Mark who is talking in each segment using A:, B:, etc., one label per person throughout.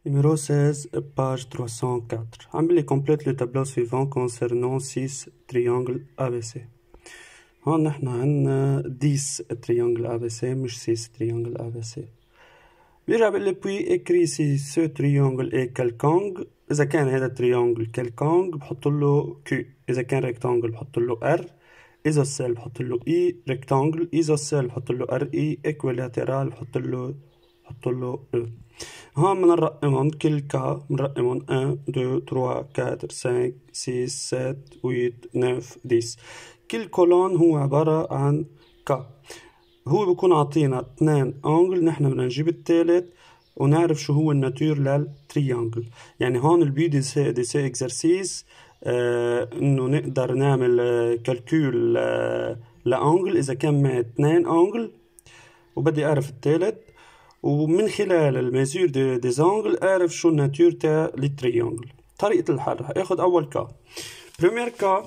A: Numéro 16, page 304. عم complète le tableau suivant concernant 6 triangles ABC. هون نحن عنا 10 triangles ABC مش 6 triangles ABC. بيرجع بيقول لي puis écris si ce triangle est quelconque. إذا كان هذا triangle quelconque بحط له Q. إذا كان rectangle بحط له R. isocèle بحط له I. rectangle isocèle بحط له RI. equilatéral بحط له E. هون بنرقمهم كل كا بنرقمهم 1 2 3 4 5 6 7 8 9 10. كل كولون هو عبارة عن كا. هو بيكون عطينا 2 انجل، نحن بدنا نجيب الثالث ونعرف شو هو الناتور للتريانجل. يعني هون البي دي سي اكزرسيس انه نقدر نعمل كالكول لانجل اذا كان معي 2 انجل وبدي اعرف الثالث، ومن خلال الميزور دي زانجل اعرف شو الناتور تاع التريانجل. طريقة الحل رح اخذ اول كا. بريمير كا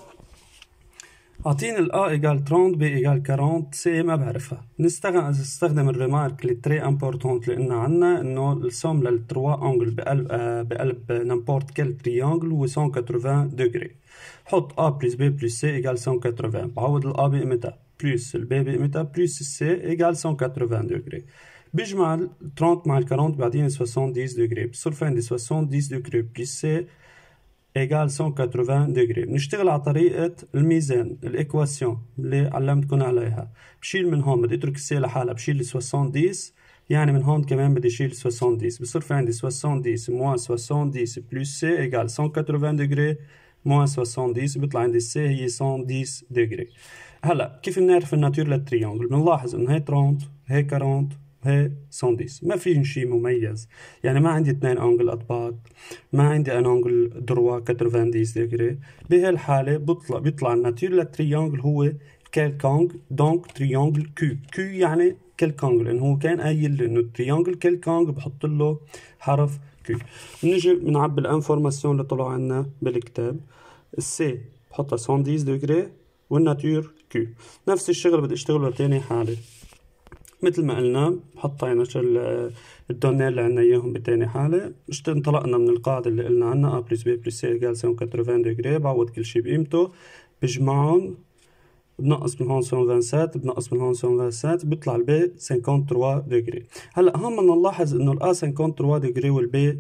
A: اعطيني الA ايجال 30 B ايجال 40 C ما بعرفها. نستخدم الريمارك اللي تري امبورطونت لان عنا انه السوم للتروا انجل بقلب نمبورت كل تريانجل هو 180 دوغري. حط A plus B plus C ايجال 180. بعوض الA بقيمتها بلس البي بقيمتها بلس السي ايجال 180 دوغري. بيجمع ال 30 مع ال 40 بعدين 70 دوغري. بصير في عندي 70 دوغري بلس سي ايجال 180 دوغري. بنشتغل على طريقة الميزان الايكواسيون اللي علمتكم عليها. بشيل من هون بدي اترك السي لحالها، بشيل 70 يعني من هون كمان بدي اشيل 70. بصير في عندي 70 موان 70 بلس سي ايجال 180 دوغري موان 70 بيطلع عندي السي هي 110 دوغري. هلا كيف بنعرف الناتور للتريانجل؟ بنلاحظ انه هي 30 هي 40 هي 110. ما في شيء مميز، يعني ما عندي 2 انجل قد بعض، ما عندي ان انجل دروا 90 دوغري. بهالحاله بيطلع الناتور للتريانجل هو كيلكونج. دونك تريانجل كيو يعني كيلكونج، لانه هو كان قايل لي انه التريانجل كيلكونج بحط له حرف كيو. بنجي بنعبي الانفورماسيون اللي طلعوا عنا بالكتاب. السي بحطها 110 دوغري والناتور كيو. نفس الشغل بدي اشتغله لتاني حاله. مثل ما قلنا حطينا الدونير اللي عنا اياهم بتاني حالة. انطلقنا من القاعدة اللي قلنا عنها A plus B plus C égale 180 دوغري. بعوض كل شي بقيمته، بجمعهم، بنقص من هون 127 بنقص من هون 127 بيطلع البي 53 دوغري. هلا هون بدنا نلاحظ انه الA 53 دوغري والبي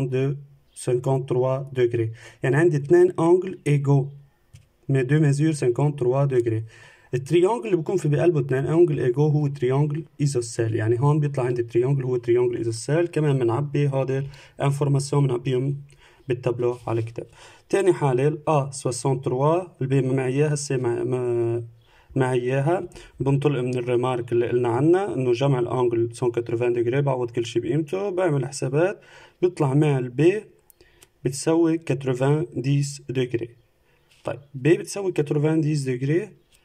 A: 53 دوغري، يعني عندي 2 انجل ايجو مي دو ميزور 53 دوغري. التريانجل اللي بيكون في بقلبه 2 انجل ايجو هو تريانجل ايزوسيل، يعني هون بيطلع عندي التريانجل هو تريانجل ايزوسيل. كمان بنعبي هذا الانفورماسيون بنعبيهم بالتابلو على الكتاب. تاني حالة الA 63 البي ما معي اياها، السي معي اياها. بنطلق من الريمارك اللي قلنا عنها انه جمع الانجل 180 دوغري. بعوض كل شي بقيمته، بعمل حسابات، بيطلع معي البي بتساوي 90 دوغري. طيب بي بتساوي 90 دوغري،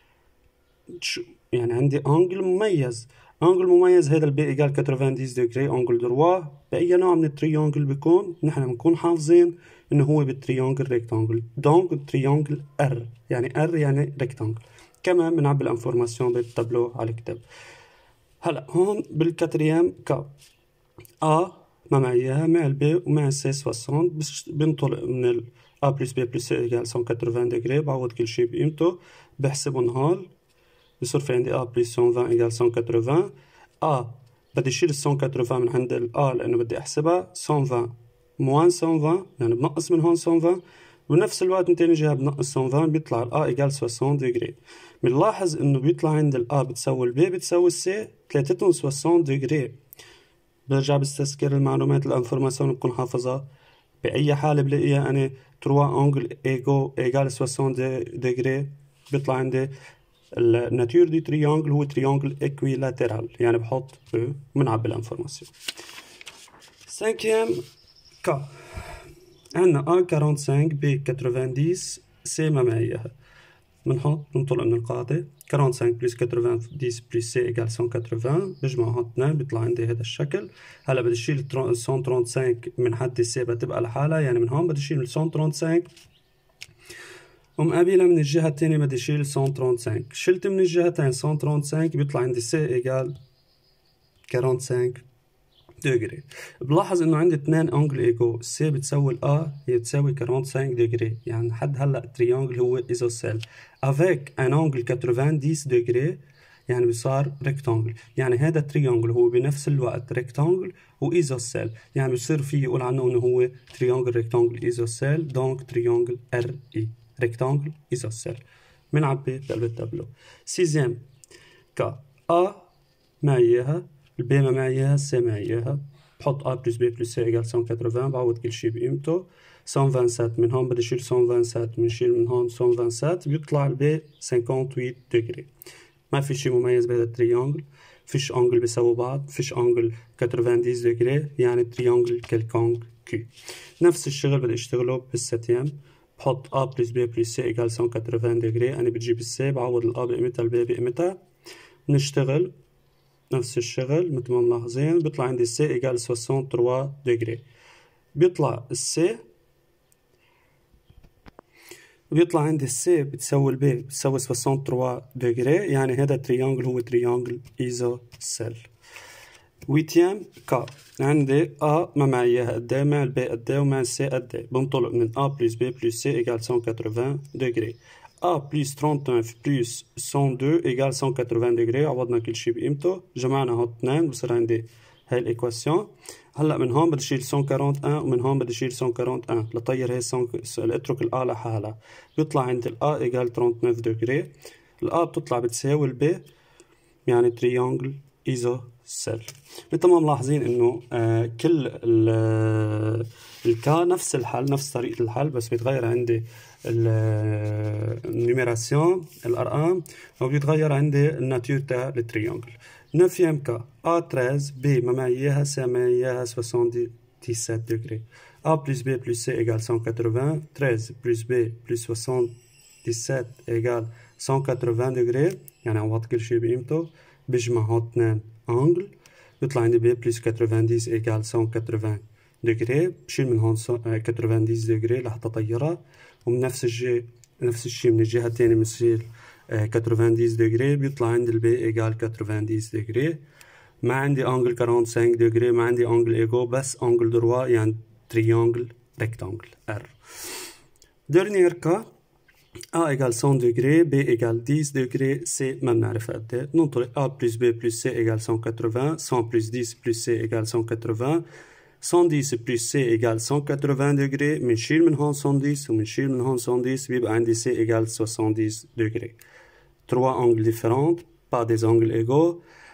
A: يعني عندي انجل مميز. انجل مميز هذا البي ايجال 90 دوغري انجل دروا. باي نوع من التريانجل بيكون؟ نحن بنكون حافظين انه هو بالتريانجل ريكتانجل. دونك تريانجل ار، يعني ار يعني ريكتانجل. كمان بنعبي الانفورماسيون بالتابلو على الكتاب. هلا هون بالكاتريام كا A ما معي اياها، مع البي ومع السي 60. بنطلق من ال A plus B plus C ايجال 180 دوغري. بعوض كل شي بقيمته، بحسبهم هول. بصير في عندي A plus 120 ايجال 180. A بدي اشيل 180 من عند ال A لانه بدي احسبها. 120 موان 120 يعني بنقص من هون 120، بنفس الوقت من تاني جهة بنقص 120 بيطلع ال A ايجال 60 دوغري. بنلاحظ انه بيطلع عند ال A بتساوي ال B بتساوي ال C ثلاثتهم 60 دوغري. برجع بستذكر المعلومات الانفورماسيون بكون حافظها. بأي حالة بلاقيها أنا 3 أنجل إيجو إيجال 60 دوغري، بيطلع عندي الناتور دي تريانجل هو تريانجل إكويلاترال، يعني بحط بنعبي الانفورماسيون. 5 كا عندنا A 45 B 90 C ما معي إياها. بنطلق من القاعدة 45 بلس 90 بلس C إيجال 180. بجمعهم اثنين بيطلع عندي هذا الشكل. هلا بدي اشيل 135 من حد C بتبقى لحالها، يعني من هون بدي اشيل 135 ومقابلها من الجهة الثانية بدي اشيل 135. شلت من الجهتين 135 بيطلع عندي C إيجال 45 دوغري. بلاحظ انه عندي 2 انجل ايجو، سي بتساوي الأ هي تساوي 45 دوغري، يعني لحد هلا التريانجل هو ايزوسيل افيك ان انجل 90 دوغري، يعني بصار ريكتانجل. يعني هذا التريانجل هو بنفس الوقت ريكتانجل وايزوسيل، يعني بصير في يقول عنه انه هو تريانجل ريكتانجل ايزوسيل، دونك تريانجل ار اي ريكتانجل ايزوسيل. بنعبي بقلب التابلو. سيزيام كا ا معي اياها، البي ما معي اياها، السي معي اياها، بحط A plus B plus C égale 180، بعوض كل شي بقيمته. 127 من هون بدي شيل 127، بنشيل من هون 127، بيطلع البي 58 دوغري. ما في شي مميز بهذا التريانجل، فيش انجل بيساوي بعض، فيش انجل 90 دوغري، يعني تريانجل كيلكونج كي. نفس الشغل بدي اشتغله بالستيام، بحط A plus B plus C égale 180 دوغري، انا بجيب السي بعوض الA بقيمتها البي بقيمتها، نشتغل نفس الشغل مثل ما ملاحظين. بيطلع عندي السي ايجال 63 دوغري، بيطلع عندي السي بتساوي البي بتساوي 63 دوغري، يعني هذا التريانجل هو تريانجل ايزوسيل. ويتيام كا عندي A ما معي اياها قديه، مع البي قديه، ومع السي قديه، بنطلق من A plus B plus C égale 180 دوغري. A plus 39 plus 102 égale 180 دوغري، عوضنا كل شي بقيمته، جمعنا هون 2 بصير عندي هاي الايكواسيون. هلا من هون بدي شيل 141 ومن هون بدي شيل 141 لطير هي اترك الA لحالها، بيطلع عندي الA égale 39 دوغري. الA بتطلع بتساوي البي، يعني تريانجل ايزوسيل. مثل ما ملاحظين انه كل الكا نفس الحل، نفس طريقة الحل، بس بيتغير عندي النيميراسيون الارقام، وبيتغير عندي الناتير تاع التريانجل. 9 كا A 13 B ما معي اياها، سي معي اياها 77 دوغري. A plus B plus C égale 180، 13 plus B plus 77 égale 180 دوغري، يعني عوض كل شي بقيمته، بجمع هون 2 انجل، بيطلع عندي B plus 90 égale 180 دوغري، بشيل من هون 90 دوغري لحتى طيرها، ومن نفس الشي من الجهة التانية بنشيل 90 دوغري، بيطلع عندي البي ايجال 90 دوغري. ما عندي انجل 45 دوغري، ما عندي انجل ايجو، بس انجل دروا، يعني تريانجل ريكتانجل ار. ديرنيير كا A égale 100 دوغري، B égale 10 دوغري، C ما بنعرف قد ايه، ننطلق A plus B plus C égale 180، 100 plus 10 plus C égale 180، 110 plus C égale 180 دوغري، منشيل من هون 110 ومنشيل من هون 110، بيبقى عندي C égale 70 دوغري. 3 angles différents, pas des angles égaux,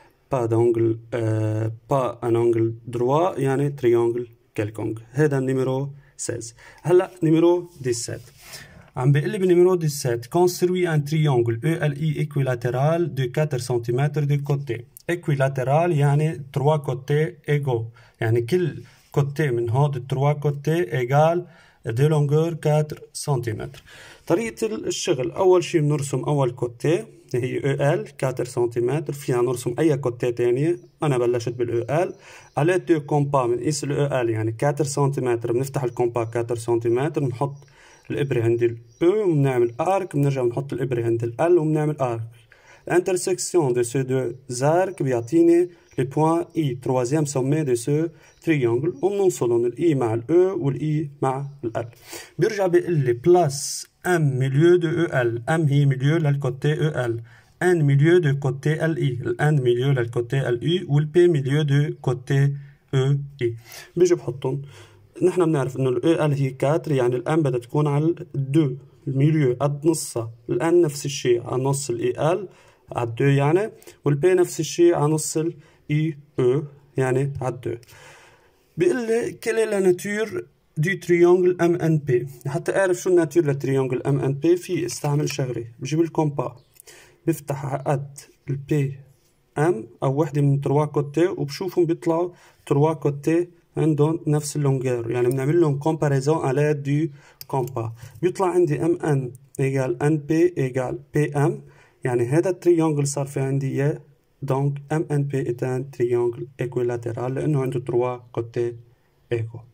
A: pas un angle droit، يعني triangle quelconque. هذا النيميرو 16. هلا نيميرو 17 عم بيقول لي بالنيميرو 17 construit un triangle ELI équilatéral de 4 cm de côté. équilatéral يعني 3 côtés égaux، يعني كل côté من هاد 3 côtés égale de longueur 4 cm. طريقة الشغل، أول شي بنرسم أول كوتي هي EL 4 سنتيمتر، فينا نرسم أي كوتي تانية، أنا بلشت بال EL على 2 كومبا، بنقيس ال EL يعني 4 سنتيمتر، بنفتح الكومبا 4 سنتيمتر، بنحط الإبرة عند ال E وبنعمل آرك، بنرجع بنحط الإبرة عند ال L وبنعمل آرك. الانترسكسيون دو سو دو زارك بيعطيني لي بوان اي تروازيام سومي دو سو تريانجل، وبنوصلهم الاي مع الاو والاي مع ال. بيرجع بيقول لي بلاس ام ميليو دو او ال، ام هي ميليو للكوتي او ال، ان ميليو دو كوتي ال اي، الان ميليو للكوتي ال اي، والبي ميليو دو كوتي او اي. بيجي بحطهم، نحن بنعرف انه الاو ال هي 4، يعني الان بدها تكون على 2 الميليو قد نصها، الان نفس الشيء على نص الاي ال على 2 يعني، والبي نفس الشيء على نص الاي او يعني على 2. بيقول لي quelle est la nature du triangle MNP. حتى اعرف شو الناتير للتريانجل MNP، في استعمل شغله، بجيب الكومبا بفتح قد البي ام او وحده من 3 كوتي، وبشوفهم بيطلعوا 3 كوتي عندهم نفس اللونجير، يعني بنعمل لهم كومباريزون على دو كومبا، بيطلع عندي ام ان ايجال ان بي ايجال بي ام، يعني هذا التريانجل صار في عندي اياه، دونك ام ان بي est un triangle équilatéral لانه عنده 3 côtés égaux.